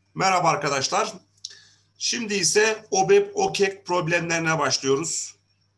Merhaba arkadaşlar. Şimdi ise OBEP, OKEK problemlerine başlıyoruz.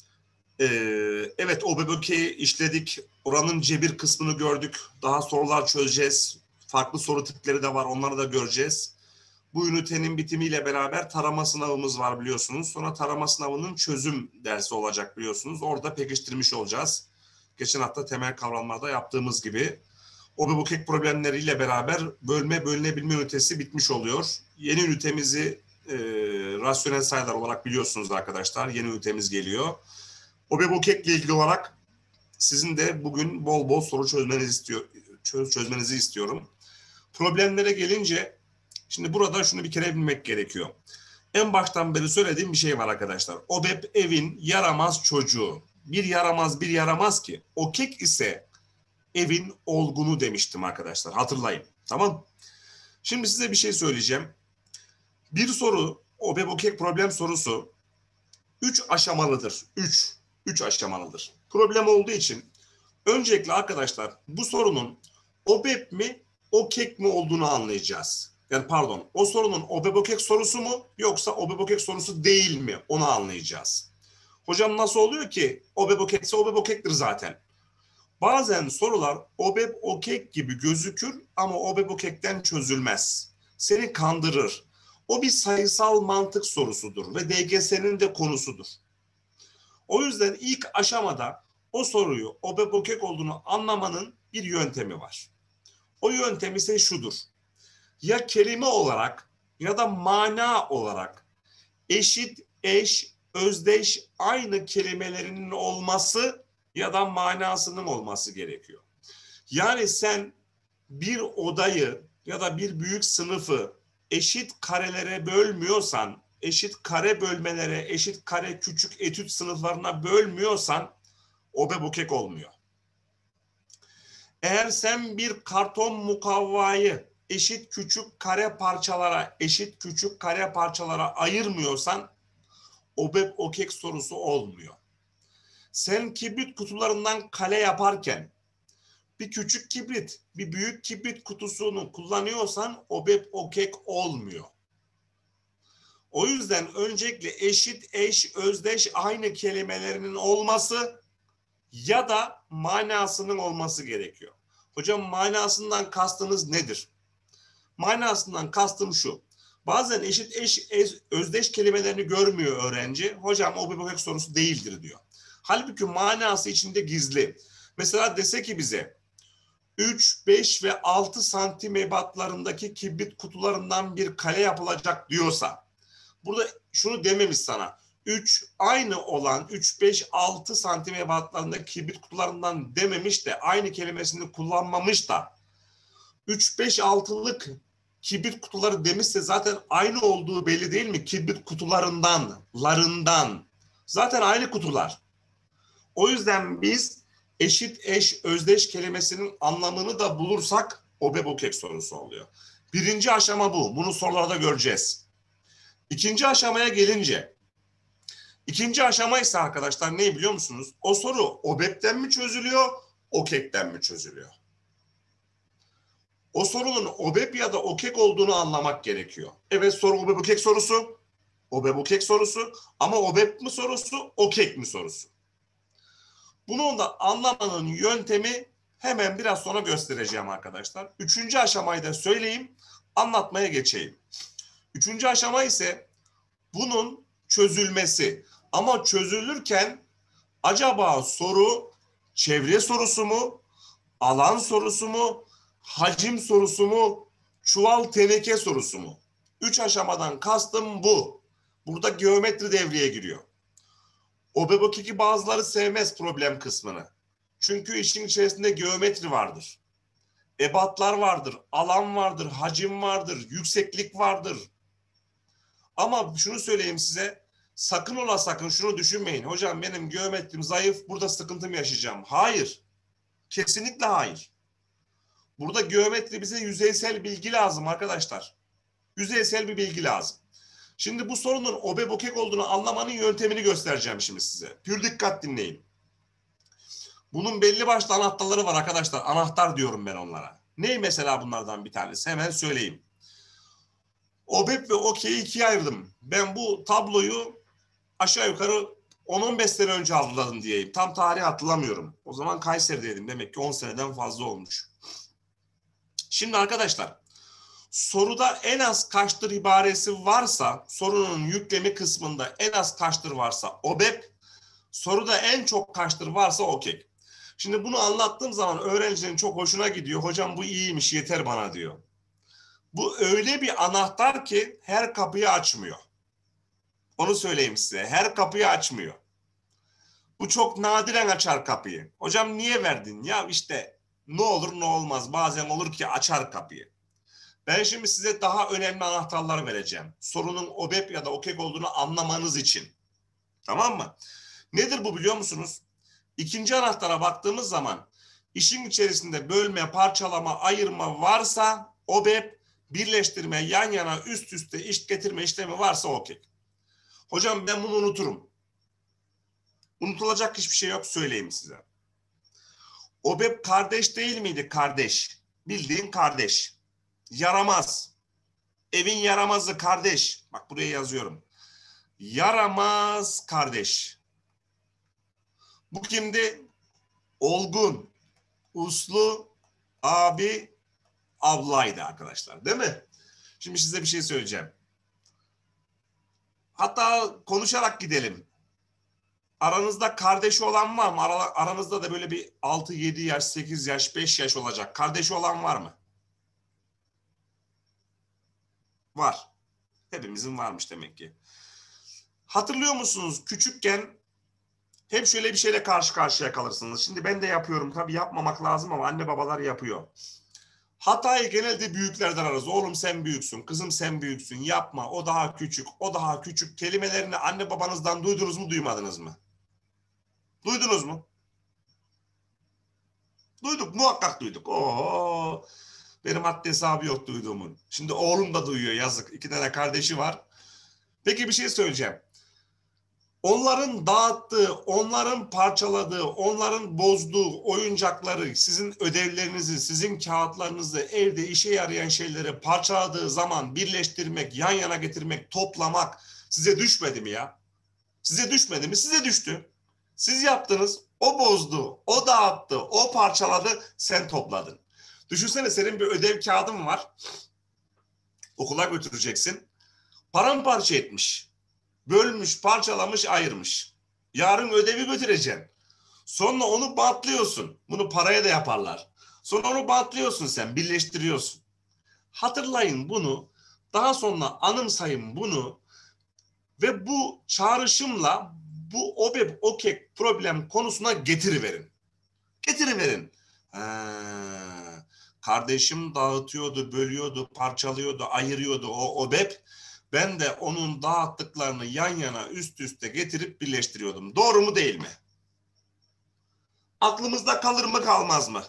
Evet, OBEP, OKEK'i işledik. Oranın cebir kısmını gördük. Daha sorular çözeceğiz. Farklı soru tipleri de var. Onları da göreceğiz. Bu ünitenin bitimiyle beraber tarama sınavımız var biliyorsunuz. Sonra tarama sınavının çözüm dersi olacak biliyorsunuz. Orada pekiştirmiş olacağız. Geçen hafta temel kavramlarda yaptığımız gibi. OBEP, OKEK problemleriyle beraber bölme bölünebilme ünitesi bitmiş oluyor. Yeni ünitemizi rasyonel sayılar olarak biliyorsunuz arkadaşlar. Yeni ünitemiz geliyor. OBEP, OKEK ile ilgili olarak sizin de bugün bol bol soru çözmenizi istiyorum. Problemlere gelince şimdi burada şunu bir kere bilmek gerekiyor. En baştan beri söylediğim bir şey var arkadaşlar. OBEP evin yaramaz çocuğu. Bir yaramaz ki. OKEK ise evin olgunu demiştim arkadaşlar. Hatırlayın. Tamam. Şimdi size bir şey söyleyeceğim. Bir soru, OBEP, OKEK problem sorusu 3 aşamalıdır. 3 aşamalıdır. Problem olduğu için öncelikle arkadaşlar bu sorunun OBEP mi, OKEK mi olduğunu anlayacağız. Yani pardon, o sorunun OBEP, OKEK sorusu mu yoksa OBEP, OKEK sorusu değil mi onu anlayacağız. Hocam nasıl oluyor ki OBEP, OKEK ise OBEP, OKEK'tir zaten. Bazen sorular OBEP, OKEK gibi gözükür ama OBEP, OKEK'ten çözülmez. Seni kandırır. O bir sayısal mantık sorusudur ve DGS'nin de konusudur. O yüzden ilk aşamada o soruyu OBEP, OKEK olduğunu anlamanın bir yöntemi var. O yöntem ise şudur. Ya kelime olarak ya da mana olarak eşit, eş, özdeş aynı kelimelerinin olması ya da manasının olması gerekiyor. Yani sen bir odayı ya da bir büyük sınıfı eşit karelere bölmüyorsan, eşit kare bölmelere, eşit kare küçük etüt sınıflarına bölmüyorsan OBEP, OKEK olmuyor. Eğer sen bir karton mukavvayı eşit küçük kare parçalara ayırmıyorsan OBEP, OKEK sorusu olmuyor. Sen kibrit kutularından kale yaparken bir küçük kibrit, bir büyük kibrit kutusunu kullanıyorsan OBEP, OKEK olmuyor. O yüzden öncelikle eşit, eş, özdeş aynı kelimelerinin olması ya da manasının olması gerekiyor. Hocam manasından kastınız nedir? Manasından kastım şu. Bazen eşit, eş, özdeş kelimelerini görmüyor öğrenci. Hocam OBEP, OKEK sorusu değildir diyor. Halbuki manası içinde gizli. Mesela dese ki bize 3, 5 ve 6 santim ebatlarındaki kibrit kutularından bir kale yapılacak diyorsa burada şunu dememiş sana. 3 aynı olan 3, 5, 6 santim ebatlarındaki kibrit kutularından dememiş de aynı kelimesini kullanmamış da 3, 5, 6'lık kibrit kutuları demişse zaten aynı olduğu belli değil mi? Kibrit kutularından. Zaten aynı kutular. O yüzden biz eşit, eş, özdeş kelimesinin anlamını da bulursak OBEP, OKEK sorusu oluyor. Birinci aşama bu. Bunu sorularda göreceğiz. İkinci aşamaya gelince, ikinci aşama ise arkadaşlar ne biliyor musunuz? O soru OBEP'ten mi çözülüyor, OKEK'ten mi çözülüyor? O sorunun OBEP ya da OKEK olduğunu anlamak gerekiyor. Evet soru OBEP, OKEK sorusu. OBEP, OKEK sorusu. Ama OBEP mi sorusu, OKEK mi sorusu? Bunu da anlamanın yöntemi hemen biraz sonra göstereceğim arkadaşlar. Üçüncü aşamayı da söyleyeyim, anlatmaya geçeyim. Üçüncü aşama ise bunun çözülmesi. Ama çözülürken acaba soru çevre sorusu mu, alan sorusu mu, hacim sorusu mu, çuval teneke sorusu mu? 3 aşamadan kastım bu. Burada geometri devreye giriyor. OBEP, OKEK'i bazıları sevmez problem kısmını. Çünkü işin içerisinde geometri vardır. Ebatlar vardır, alan vardır, hacim vardır, yükseklik vardır. Ama şunu söyleyeyim size, sakın ola sakın şunu düşünmeyin. Hocam benim geometrim zayıf, burada sıkıntım yaşayacağım. Hayır, kesinlikle hayır. Burada geometri bize yüzeysel bilgi lazım arkadaşlar. Yüzeysel bir bilgi lazım. Şimdi bu sorunun OBEP, OKEK olduğunu anlamanın yöntemini göstereceğim şimdi size. Pür dikkat dinleyin. Bunun belli başlı anahtarları var arkadaşlar. Anahtar diyorum ben onlara. Ne mesela bunlardan bir tanesi? Hemen söyleyeyim. OBEP ve OK'yi ikiye ayırdım. Ben bu tabloyu aşağı yukarı 10-15 sene önce hazırladım diyeyim. Tam tarihi hatırlamıyorum. O zaman Kayseri'deydim. Demek ki 10 seneden fazla olmuş. Şimdi arkadaşlar, soruda en az kaçtır ibaresi varsa, sorunun yüklemi kısmında en az kaçtır varsa OBEP, soruda en çok kaçtır varsa OKEK. Şimdi bunu anlattığım zaman öğrencilerin çok hoşuna gidiyor. Hocam bu iyiymiş, yeter bana diyor. Bu öyle bir anahtar ki her kapıyı açmıyor. Onu söyleyeyim size. Her kapıyı açmıyor. Bu çok nadiren açar kapıyı. Hocam niye verdin? Ya işte ne olur ne olmaz. Bazen olur ki açar kapıyı. Ben şimdi size daha önemli anahtarlar vereceğim. Sorunun OBEP ya da OKEK olduğunu anlamanız için. Tamam mı? Nedir bu biliyor musunuz? İkinci anahtara baktığımız zaman işin içerisinde bölme, parçalama, ayırma varsa OBEP, birleştirme, yan yana, üst üste iş getirme işlemi varsa OKEK. Hocam ben bunu unuturum. Unutulacak hiçbir şey yok, söyleyeyim size. OBEP kardeş değil miydi? Kardeş. Bildiğin kardeş. Yaramaz. Evin yaramazı kardeş. Bak buraya yazıyorum. Yaramaz kardeş. Bu kimdi? Olgun, uslu, abi, ablaydı arkadaşlar. Değil mi? Şimdi size bir şey söyleyeceğim. Hatta konuşarak gidelim. Aranızda kardeşi olan var mı? Aranızda da böyle bir 6-7 yaş, 8 yaş, 5 yaş olacak. Kardeşi olan var mı? Var. Hepimizin varmış demek ki. Hatırlıyor musunuz? Küçükken hep şöyle bir şeyle karşı karşıya kalırsınız. Şimdi ben de yapıyorum. Tabii yapmamak lazım ama anne babalar yapıyor. Hatayı genelde büyüklerden ararız. Oğlum sen büyüksün, kızım sen büyüksün, yapma, o daha küçük, o daha küçük kelimelerini anne babanızdan duydunuz mu, duymadınız mı? Duydunuz mu? Duyduk, muhakkak duyduk. Oo, benim haddi hesabı yok duyduğumun. Şimdi oğlum da duyuyor, yazık. 2 tane kardeşi var. Peki bir şey söyleyeceğim. Onların dağıttığı, onların parçaladığı, onların bozduğu oyuncakları, sizin ödevlerinizi, sizin kağıtlarınızı, evde işe yarayan şeyleri parçaladığı zaman birleştirmek, yan yana getirmek, toplamak size düşmedi mi ya? Size düşmedi mi? Size düştü. Siz yaptınız, o bozdu, o dağıttı, o parçaladı, sen topladın. Düşünsene, senin bir ödev kağıdın var, okula götüreceksin, paramparça etmiş. Bölmüş, parçalamış, ayırmış. Yarın ödevi götüreceksin. Sonra onu bantlıyorsun. Bunu paraya da yaparlar. Sonra onu bantlıyorsun sen, birleştiriyorsun. Hatırlayın bunu. Daha sonra anımsayın bunu. Ve bu çağrışımla bu OBEP, OKEK problem konusuna getiriverin. Getiriverin. Kardeşim dağıtıyordu, bölüyordu, parçalıyordu, ayırıyordu o OBEP. Ben de onun dağıttıklarını yan yana üst üste getirip birleştiriyordum. Doğru mu değil mi? Aklımızda kalır mı kalmaz mı?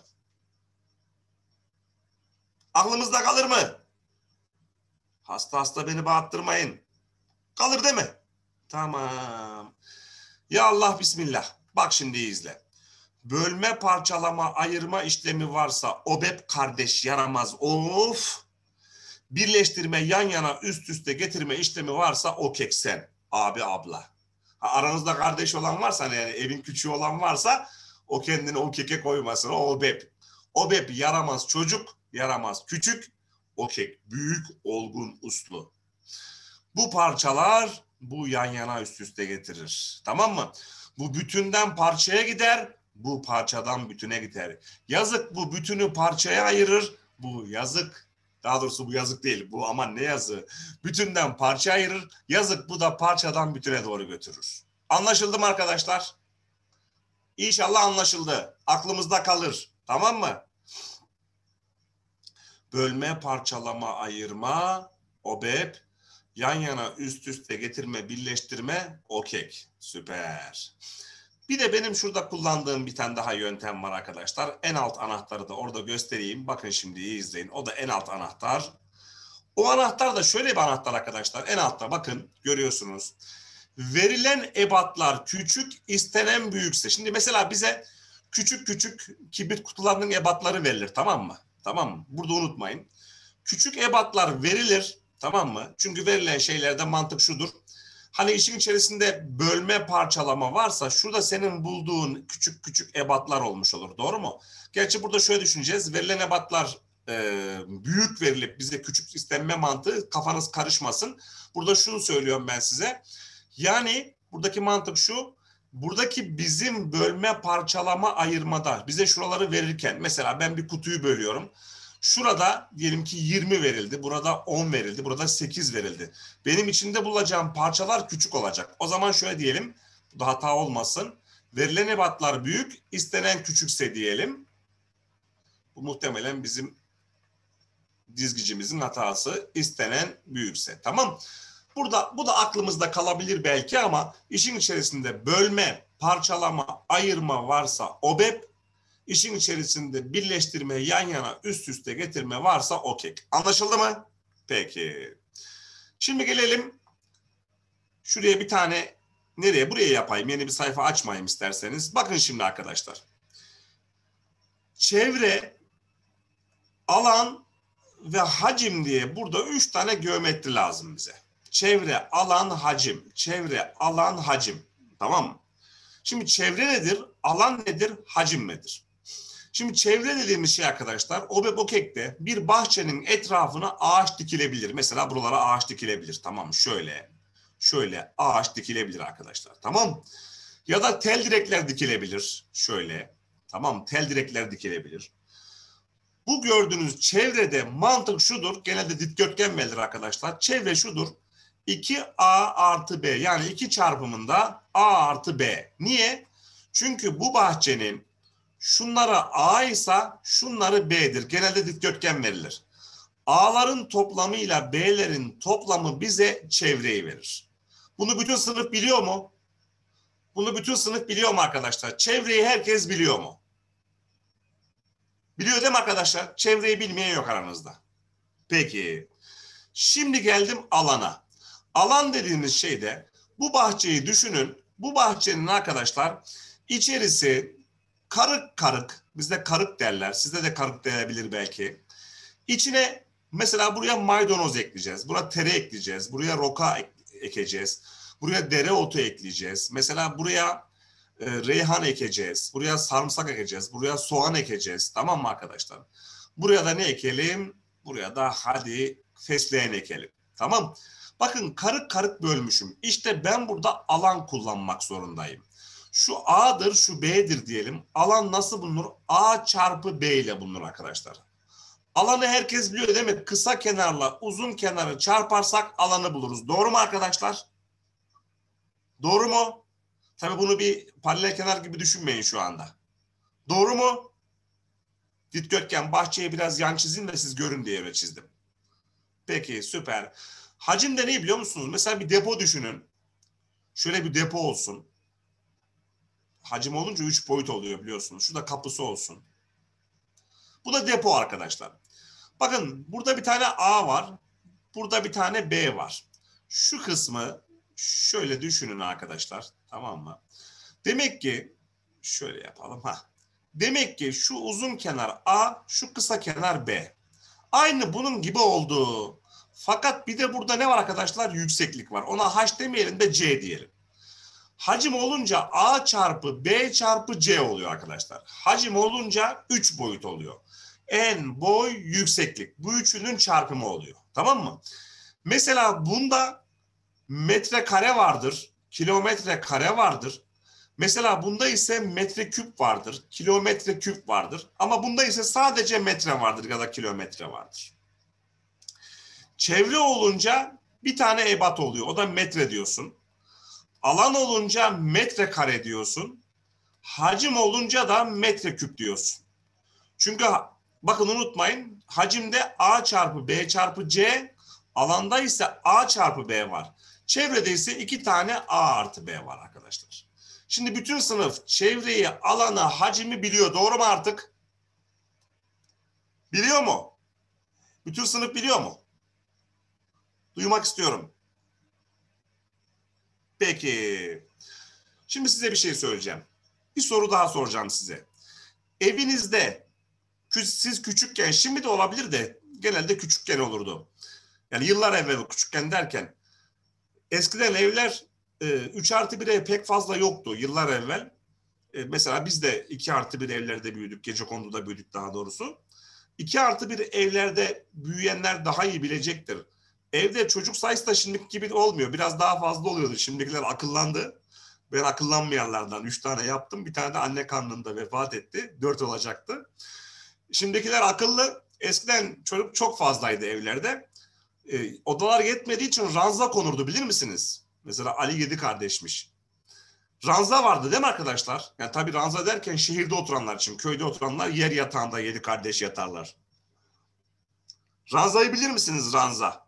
Aklımızda kalır mı? Hasta hasta beni bağırttırmayın. Kalır değil mi? Tamam. Ya Allah bismillah. Bak şimdi izle. Bölme, parçalama, ayırma işlemi varsa OBEP kardeş yaramaz. Of. Birleştirme, yan yana üst üste getirme işlemi varsa OKEK sen. Abi abla. Aranızda kardeş olan varsa, yani evin küçüğü olan varsa o kendini OKEK'e koymasın. O OBEP. OBEP yaramaz çocuk, yaramaz küçük. OKEK büyük, olgun, uslu. Bu parçalar bu yan yana üst üste getirir. Tamam mı? Bu bütünden parçaya gider, bu parçadan bütüne gider. Yazık bu bütünü parçaya ayırır, bu yazık. Daha doğrusu bu yazık değil, bu aman ne yazığı. Bütünden parça ayırır, yazık bu da parçadan bütüne doğru götürür. Anlaşıldı mı arkadaşlar? İnşallah anlaşıldı. Aklımızda kalır. Tamam mı? Bölme, parçalama, ayırma, OBEP, yan yana üst üste getirme, birleştirme, OKEK. Süper. Bir de benim şurada kullandığım bir tane daha yöntem var arkadaşlar. En alt anahtarı da orada göstereyim. Bakın şimdi iyi izleyin. O da en alt anahtar. O anahtar da şöyle bir anahtar arkadaşlar. En altta bakın görüyorsunuz. Verilen ebatlar küçük, istenen büyükse. Şimdi mesela bize küçük küçük kibrit kutularının ebatları verilir, tamam mı? Tamam mı? Burada unutmayın. Küçük ebatlar verilir, Tamam mı? Çünkü verilen şeylerde mantık şudur. Hani işin içerisinde bölme, parçalama varsa şurada senin bulduğun küçük küçük ebatlar olmuş olur. Doğru mu? Gerçi burada şöyle düşüneceğiz. Verilen ebatlar büyük verilip bize küçük istenme mantığı, kafanız karışmasın. Burada şunu söylüyorum ben size. Yani buradaki mantık şu. Buradaki bizim bölme, parçalama, ayırmada bize şuraları verirken mesela ben bir kutuyu bölüyorum. Şurada diyelim ki 20 verildi, burada 10 verildi, burada 8 verildi. Benim içinde bulacağım parçalar küçük olacak. O zaman şöyle diyelim, bu da hata olmasın. Verilen ebatlar büyük, istenen küçükse diyelim. Bu muhtemelen bizim dizgicimizin hatası, istenen büyükse. Tamam. Burada bu da aklımızda kalabilir belki ama işin içerisinde bölme, parçalama, ayırma varsa OBEP, işin içerisinde birleştirme, yan yana, üst üste getirme varsa OKEK. Anlaşıldı mı? Peki. Şimdi gelelim şuraya bir tane, nereye? Buraya yapayım. Yeni bir sayfa açmayayım isterseniz. Bakın şimdi arkadaşlar. Çevre, alan ve hacim diye burada 3 tane geometri lazım bize. Çevre, alan, hacim. Çevre, alan, hacim. Tamam mı? Şimdi çevre nedir? Alan nedir? Hacim nedir? Şimdi çevre dediğimiz şey arkadaşlar, OBEP OKEK'te bir bahçenin etrafına ağaç dikilebilir. Mesela buralara ağaç dikilebilir. Tamam, şöyle ağaç dikilebilir arkadaşlar. Tamam. Ya da tel direkler dikilebilir. Şöyle. Tamam, tel direkler dikilebilir. Bu gördüğünüz çevrede mantık şudur. Genelde dikdörtgen verilir arkadaşlar. Çevre şudur. 2A artı B, yani 2 çarpımında A artı B. Niye? Çünkü bu bahçenin şunlara A ise şunları B'dir. Genelde dikdörtgen verilir. A'ların toplamıyla B'lerin toplamı bize çevreyi verir. Bunu bütün sınıf biliyor mu? Bunu bütün sınıf biliyor mu arkadaşlar? Çevreyi herkes biliyor mu? Biliyor değil mi arkadaşlar? Çevreyi bilmeyen yok aranızda. Peki. Şimdi geldim alana. Alan dediğimiz şeyde bu bahçeyi düşünün. Bu bahçenin arkadaşlar içerisi karık karık. Bizde karık derler. Sizde de karık denebilir belki. İçine mesela buraya maydanoz ekleyeceğiz. Buraya tere ekleyeceğiz. Buraya roka ekeceğiz. Buraya dereotu ekleyeceğiz. Mesela buraya reyhan ekeceğiz. Buraya sarımsak ekeceğiz. Buraya soğan ekeceğiz. Tamam mı arkadaşlar? Buraya da ne ekelim? Buraya da hadi fesleğen ekelim. Tamam. Bakın karık karık bölmüşüm. İşte ben burada alan kullanmak zorundayım. Şu A'dır, şu B'dir diyelim. Alan nasıl bulunur? A çarpı B ile bulunur arkadaşlar. Alanı herkes biliyor değil mi? Kısa kenarla uzun kenarı çarparsak alanı buluruz. Doğru mu arkadaşlar? Doğru mu? Tabii bunu bir paralel kenar gibi düşünmeyin şu anda. Doğru mu? Dikdörtgen, bahçeye biraz yan çizeyim de siz görün diye öyle çizdim. Peki, süper. Hacim de ne biliyor musunuz? Mesela bir depo düşünün. Şöyle bir depo olsun. Hacim olunca 3 boyut oluyor biliyorsunuz. Şurada kapısı olsun. Bu da depo arkadaşlar. Bakın burada bir tane A var. Burada bir tane B var. Şu kısmı şöyle düşünün arkadaşlar. Tamam mı? Demek ki şöyle yapalım. Demek ki şu uzun kenar A, şu kısa kenar B. Aynı bunun gibi oldu. Fakat bir de burada ne var arkadaşlar? Yükseklik var. Ona H demeyelim de C diyelim. Hacim olunca A çarpı B çarpı C oluyor arkadaşlar. Hacim olunca 3 boyut oluyor. En, boy, yükseklik. Bu üçünün çarpımı oluyor. Tamam mı? Mesela bunda metrekare vardır. Kilometre kare vardır. Mesela bunda ise metreküp vardır. Kilometre küp vardır. Ama bunda ise sadece metre vardır ya da kilometre vardır. Çevre olunca bir tane ebat oluyor. O da metre diyorsun. Alan olunca metrekare diyorsun. Hacim olunca da metreküp diyorsun. Çünkü bakın unutmayın, hacimde A çarpı B çarpı C, alanda ise A çarpı B var. Çevrede ise 2 tane A artı B var arkadaşlar. Şimdi bütün sınıf çevreyi, alanı, hacimi biliyor. Doğru mu artık? Biliyor mu? Bütün sınıf biliyor mu? Duymak istiyorum. Peki. Şimdi size bir şey söyleyeceğim. Bir soru daha soracağım size. Evinizde siz küçükken, şimdi de olabilir de genelde küçükken olurdu. Yani yıllar evvel küçükken derken eskiden evler 3+1 ev pek fazla yoktu yıllar evvel. Mesela biz de 2+1 evlerde büyüdük. Gecekondu'da büyüdük daha doğrusu. 2+1 evlerde büyüyenler daha iyi bilecektir. Evde çocuk sayısı da şimdiki gibi olmuyor. Biraz daha fazla oluyordu. Şimdikiler akıllandı. Ben akıllanmayanlardan 3 tane yaptım. Bir tane de anne karnında vefat etti. 4 olacaktı. Şimdikiler akıllı. Eskiden çocuk çok fazlaydı evlerde. Odalar yetmediği için ranza konurdu, bilir misiniz? Mesela Ali 7 kardeşmiş. Ranza vardı değil mi arkadaşlar? Yani tabii ranza derken şehirde oturanlar için, köyde oturanlar yer yatağında 7 kardeş yatarlar. Ranzayı bilir misiniz, ranza?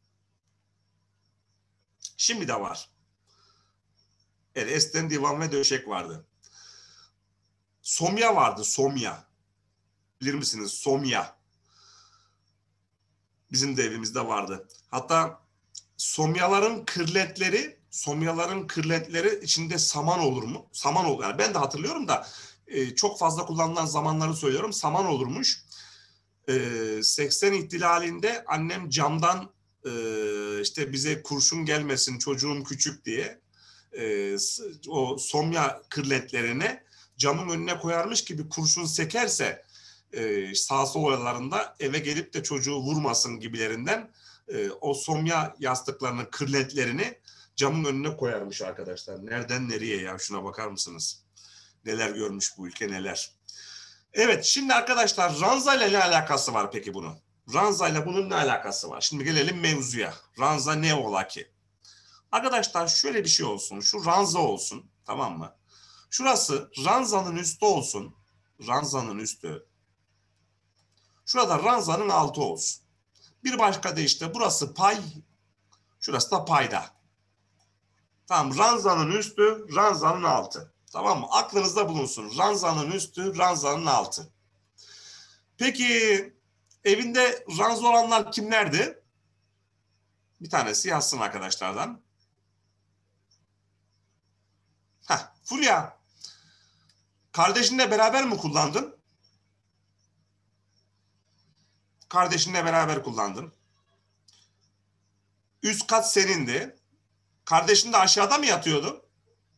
Şimdi de var. Evet, eskiden divan ve döşek vardı. Somya vardı, somya. Bilir misiniz, somya? Bizim de evimizde vardı. Hatta somyaların kırlentleri içinde saman olur mu? Saman olur. Yani ben de hatırlıyorum da çok fazla kullanılan zamanları söylüyorum. Saman olurmuş. 80 ihtilalinde annem camdan işte bize kurşun gelmesin çocuğum küçük diye o somya kırlentlerine camın önüne koyarmış gibi kurşun sekerse sağ sol oralarında eve gelip de çocuğu vurmasın gibilerinden o somya yastıklarının kırlentlerini camın önüne koyarmış arkadaşlar. Nereden nereye ya, şuna bakar mısınız? Neler görmüş bu ülke, neler. Evet, şimdi arkadaşlar ranza ile ne alakası var peki bunun? Ranza ile bunun ne alakası var? Şimdi gelelim mevzuya. Ranza ne ola ki? Arkadaşlar şöyle bir şey olsun. Şu ranza olsun, tamam mı? Şurası ranzanın üstü olsun. Ranzanın üstü. Şurada ranzanın altı olsun. Bir başka deyişle burası pay, şurası da payda. Tamam, ranzanın üstü, ranzanın altı. Tamam mı? Aklınızda bulunsun. Ranzanın üstü, ranzanın altı. Peki evinde ranza olanlar kimlerdi? Bir tanesi yazsın arkadaşlardan. Fulya. Kardeşinle beraber mi kullandın? Kardeşinle beraber kullandın. Üst kat senindi. Kardeşin de aşağıda mı yatıyordu?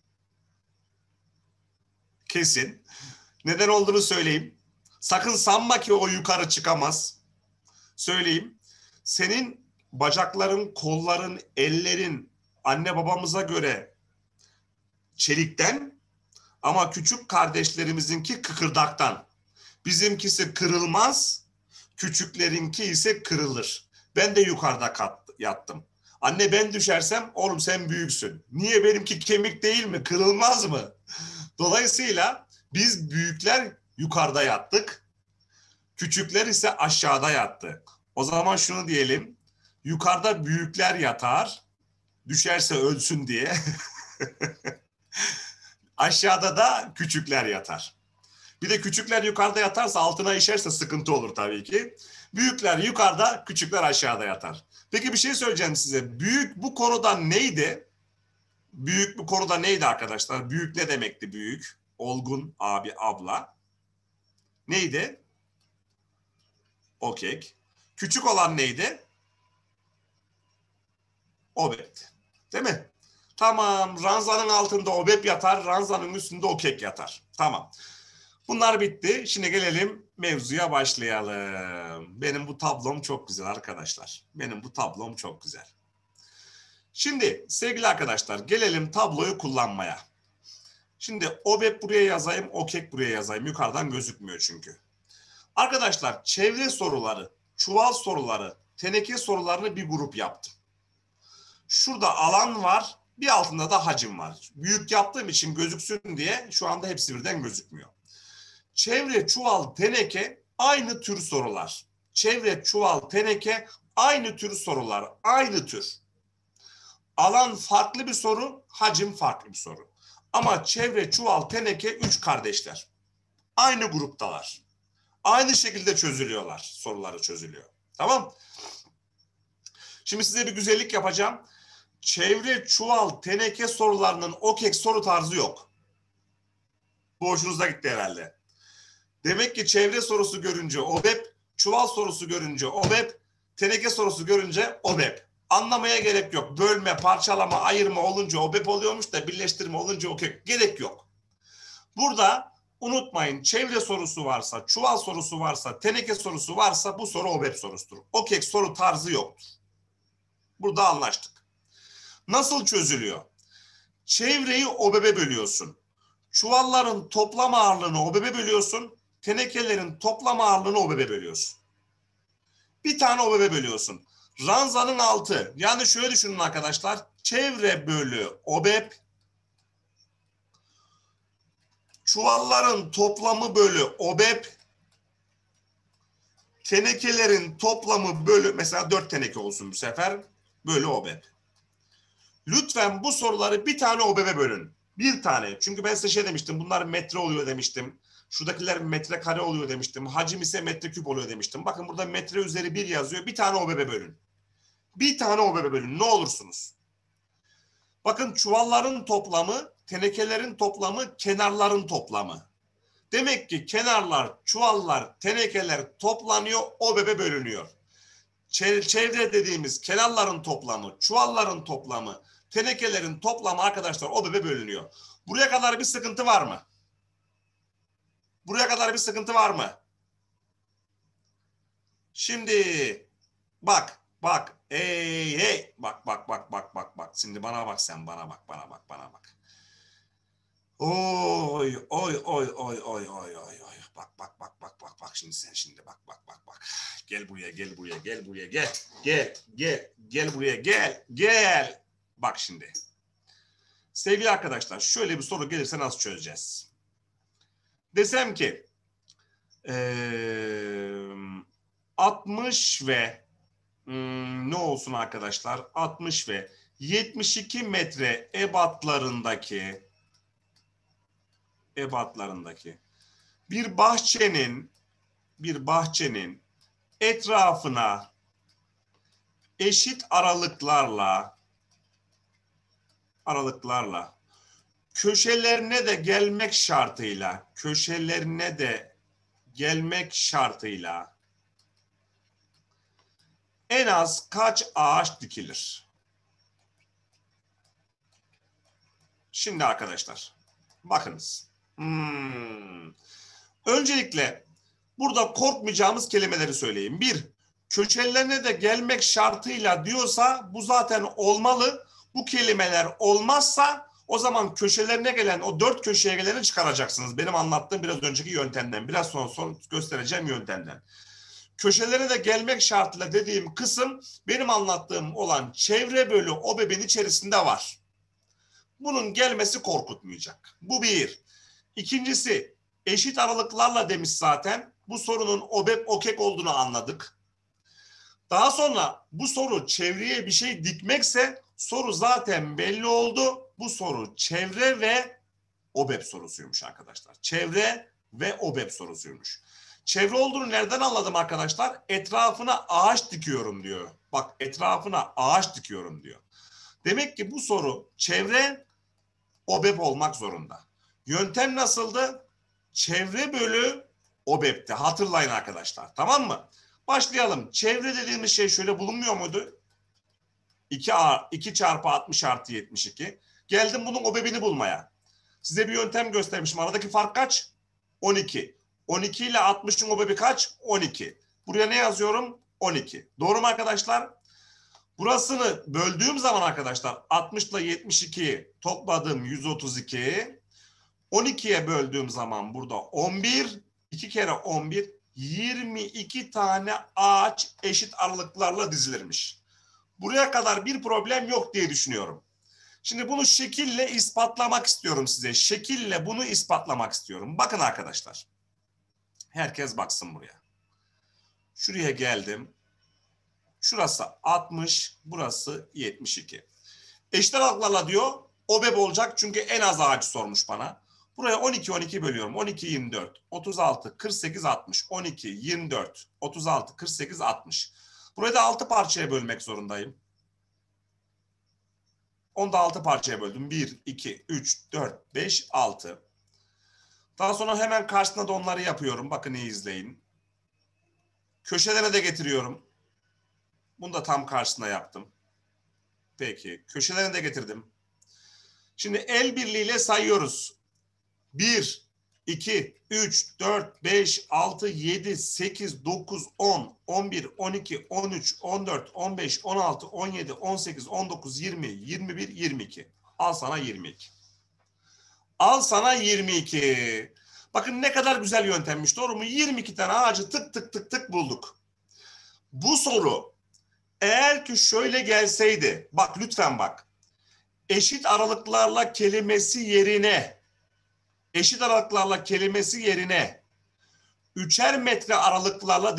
Kesin. Neden olduğunu söyleyeyim. Sakın sanma ki o yukarı çıkamaz. Söyleyeyim. Senin bacakların, kolların, ellerin anne babamıza göre çelikten ama küçük kardeşlerimizinki kıkırdaktan. Bizimkisi kırılmaz, küçüklerinki ise kırılır. Ben de yukarıda yattım. Anne ben düşersem oğlum sen büyüksün. Niye, benimki kemik değil mi? Kırılmaz mı? Dolayısıyla biz büyükler yukarıda yattık. Küçükler ise aşağıda yattı. O zaman şunu diyelim. Yukarıda büyükler yatar. Düşerse ölsün diye. Aşağıda da küçükler yatar. Bir de küçükler yukarıda yatarsa altına işerse sıkıntı olur tabii ki. Büyükler yukarıda, küçükler aşağıda yatar. Peki bir şey söyleyeceğim size. Büyük bu konuda neydi? Büyük bu konuda neydi arkadaşlar? Büyük ne demekti büyük? Olgun, abi, abla. Neydi? Okey. Küçük olan neydi? Obep. Değil mi? Tamam. Ranzanın altında obep yatar, ranzanın üstünde okek yatar. Tamam. Bunlar bitti. Şimdi gelelim mevzuya başlayalım. Benim bu tablom çok güzel arkadaşlar. Benim bu tablom çok güzel. Şimdi sevgili arkadaşlar gelelim tabloyu kullanmaya. Şimdi obep buraya yazayım, okek buraya yazayım. Yukarıdan gözükmüyor çünkü. Arkadaşlar çevre soruları, çuval soruları, teneke sorularını bir grup yaptım. Şurada alan var, bir altında da hacim var. Büyük yaptığım için gözüksün diye şu anda hepsi birden gözükmüyor. Çevre, çuval, teneke aynı tür sorular. Çevre, çuval, teneke aynı tür sorular. Aynı tür. Alan farklı bir soru, hacim farklı bir soru. Ama çevre, çuval, teneke 3 kardeşler. Aynı gruptalar. Aynı şekilde çözülüyorlar. Soruları çözülüyor. Tamam. Şimdi size bir güzellik yapacağım. Çevre, çuval, teneke sorularının okek soru tarzı yok. Bu hoşunuza gitti herhalde. Demek ki çevre sorusu görünce obep, çuval sorusu görünce obep, teneke sorusu görünce OBEP. Anlamaya gerek yok. Bölme, parçalama, ayırma olunca OBEP oluyormuş da birleştirme olunca OKEK. Gerek yok. Burada unutmayın, çevre sorusu varsa, çuval sorusu varsa, teneke sorusu varsa bu soru OBEP sorusudur. OKEK soru tarzı yoktur. Burada anlaştık. Nasıl çözülüyor? Çevreyi OBEP'e bölüyorsun. Çuvalların toplam ağırlığını OBEP'e bölüyorsun. Tenekelerin toplam ağırlığını OBEP'e bölüyorsun. Bir tane OBEP'e bölüyorsun. Ranzanın altı. Yani şöyle düşünün arkadaşlar. Çevre bölü OBEP. Çuvalların toplamı bölü OBEP. Tenekelerin toplamı bölü, mesela 4 teneke olsun bu sefer, bölü OBEP. Lütfen bu soruları bir tane OBEP'e bölün. Bir tane. Çünkü ben size şey demiştim. Bunlar metre oluyor demiştim. Şuradakiler metrekare oluyor demiştim. Hacim ise metreküp oluyor demiştim. Bakın burada metre üzeri 1 yazıyor. Bir tane OBEP'e bölün. Bir tane OBEP'e bölün. Ne olursunuz. Bakın çuvalların toplamı, tenekelerin toplamı, kenarların toplamı. Demek ki kenarlar, çuvallar, tenekeler toplanıyor, OBEP'e bölünüyor. Çevre dediğimiz kenarların toplamı, çuvalların toplamı, tenekelerin toplamı arkadaşlar OBEP'e bölünüyor. Buraya kadar bir sıkıntı var mı? Buraya kadar bir sıkıntı var mı? Şimdi bak. Hey. Bak. Şimdi bana bak sen, bana bak. Oy. Bak şimdi sen şimdi bak. Gel buraya. Gel buraya. Bak şimdi. Sevgili arkadaşlar, şöyle bir soru gelirse nasıl çözeceğiz? Desem ki 60 ve ne olsun arkadaşlar? 60 ve 72 metre ebatlarındaki bir bahçenin etrafına eşit aralıklarla köşelerine de gelmek şartıyla en az kaç ağaç dikilir? Şimdi arkadaşlar bakınız. Öncelikle burada korkmayacağımız kelimeleri söyleyeyim. Bir, köşelerine de gelmek şartıyla diyorsa bu zaten olmalı. Bu kelimeler olmazsa o zaman köşelerine gelen, o 4 köşeye geleni çıkaracaksınız. Benim anlattığım biraz önceki yöntemden. Biraz sonra göstereceğim yöntemden. Köşelere de gelmek şartıyla dediğim kısım benim anlattığım olan çevre bölü OBEP'in içerisinde var. Bunun gelmesi korkutmayacak. Bu bir. İkincisi, eşit aralıklarla demiş zaten. Bu sorunun OBEP OKEK olduğunu anladık. Daha sonra bu soru çevreye bir şey dikmekse soru zaten belli oldu. Bu soru çevre ve OBEP sorusuymuş arkadaşlar. Çevre ve OBEP sorusuymuş. Çevre olduğunu nereden anladım arkadaşlar? Etrafına ağaç dikiyorum diyor. Bak, etrafına ağaç dikiyorum diyor. Demek ki bu soru çevre OBEP olmak zorunda. Yöntem nasıldı? Çevre bölü OBEP'ti. Hatırlayın arkadaşlar. Tamam mı? Başlayalım. Çevre dediğimiz şey şöyle bulunmuyor muydu? 2 çarpı 60 artı 72. Geldim bunun OBEP'ini bulmaya. Size bir yöntem göstermişim. Aradaki fark kaç? 12. 12 ile 60'ın OBEP'i kaç? 12. Buraya ne yazıyorum? 12. Doğru mu arkadaşlar? Burasını böldüğüm zaman arkadaşlar 60 ile 72'yi topladım 132. 12'ye böldüğüm zaman burada 11. 2 kere 11. 22 tane ağaç eşit aralıklarla dizilirmiş. Buraya kadar bir problem yok diye düşünüyorum. Şimdi bunu şekille ispatlamak istiyorum size. Şekille bunu ispatlamak istiyorum. Bakın arkadaşlar. Herkes baksın buraya. Şuraya geldim. Şurası 60, burası 72. Eşit aralıklarla diyor. OBEP olacak çünkü en az ağacı sormuş bana. Buraya 12 bölüyorum. 12, 24, 36, 48, 60. 12, 24, 36, 48, 60. Burayı da 6 parçaya bölmek zorundayım. Onu da 6 parçaya böldüm. 1, 2, 3, 4, 5, 6. Daha sonra hemen karşısına da onları yapıyorum. Bakın iyi izleyin. Köşelere de getiriyorum. Bunu da tam karşısına yaptım. Peki. Köşelerini de getirdim. Şimdi el birliğiyle sayıyoruz. 1, 2, 3, 4, 5, 6, 7, 8, 9, 10, 11, 12, 13, 14, 15, 16, 17, 18, 19, 20, 21, 22. Al sana 22. Al sana 22. Bakın ne kadar güzel yöntemmiş, doğru mu? 22 tane ağacı tık tık tık tık bulduk. Bu soru eğer ki şöyle gelseydi, bak lütfen bak. Eşit aralıklarla kelimesi yerine, üçer metre aralıklarla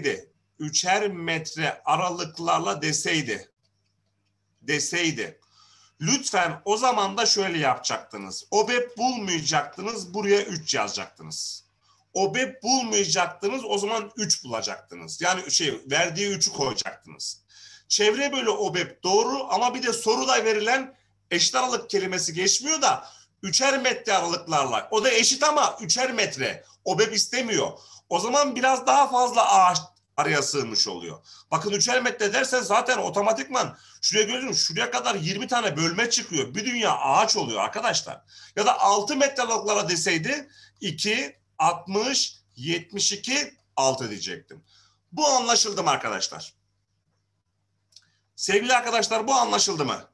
deseydi, lütfen o zaman da şöyle yapacaktınız. OBEP bulmayacaktınız, buraya 3 yazacaktınız. OBEP bulmayacaktınız, o zaman 3 bulacaktınız. Yani verdiği 3'ü koyacaktınız. Çevre bölü OBEP doğru ama bir de soruda verilen eşit aralık kelimesi geçmiyor da üçer metre aralıklarla. O da eşit ama üçer metre. OBEP istemiyor. O zaman biraz daha fazla ağaç araya sığmış oluyor. Bakın üçer metre dersen zaten otomatikman şuraya görüyorsunuz, şuraya kadar 20 tane bölme çıkıyor. Bir dünya ağaç oluyor arkadaşlar. Ya da 6 metre aralıklara deseydi 2, 60, 72, 6 diyecektim. Bu anlaşıldı mı arkadaşlar? Sevgili arkadaşlar, bu anlaşıldı mı?